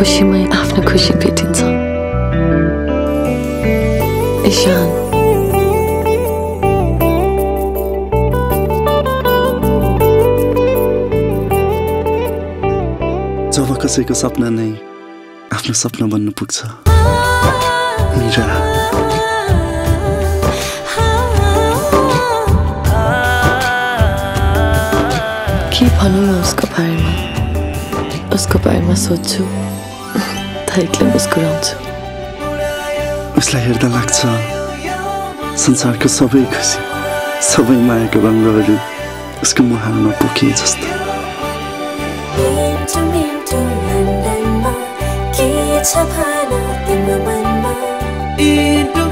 खुसीमै आफ्नो खुसी भेटिन्छ ईशान जब कसैको सपना नै आफ्नो सपना बन्न पुग्छ मीरा के भनौँ न उसको बारेमा सोच्छु थैक्ले मुस्कुराउँछु उसलाई हेर्दा लाग्छ संसारको सबै खुसी सबै मायाको रङ्गहरू उसको मुहारमा पोखे जस्तो London ma, ke chha bhana timro man ma.